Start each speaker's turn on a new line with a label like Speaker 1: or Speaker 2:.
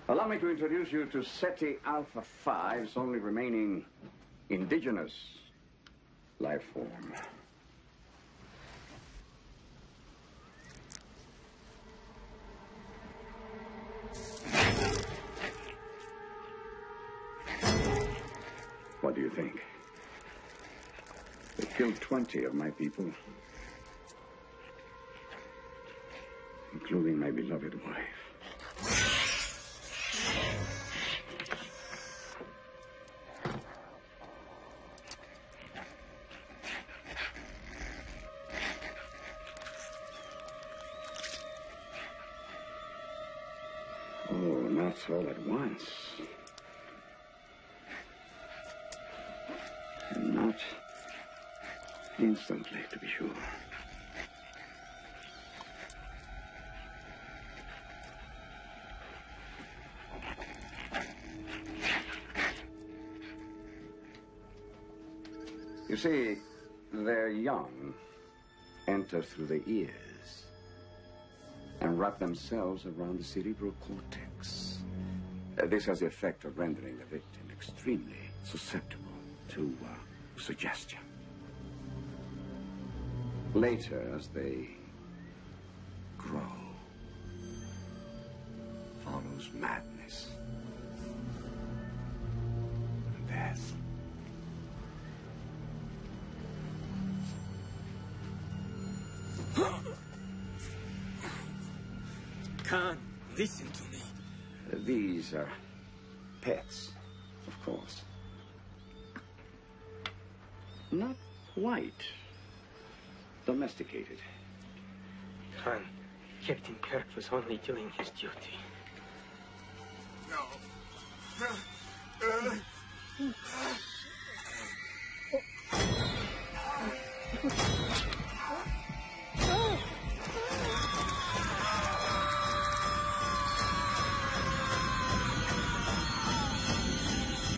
Speaker 1: Allow me to introduce you to Ceti Alpha 5's only remaining indigenous life form. What do you think? They killed 20 of my people, including my beloved wife. Oh, not all at once. And not instantly, to be sure. You see, their young enter through the ears and wrap themselves around the cerebral cortex. This has the effect of rendering the victim extremely susceptible to suggestion. Later, as they grow, follows madness and death.
Speaker 2: Khan, listen to me.
Speaker 1: These are pets, of course. Not quite domesticated.
Speaker 2: Khan, Captain Kirk was only doing his duty.
Speaker 3: No.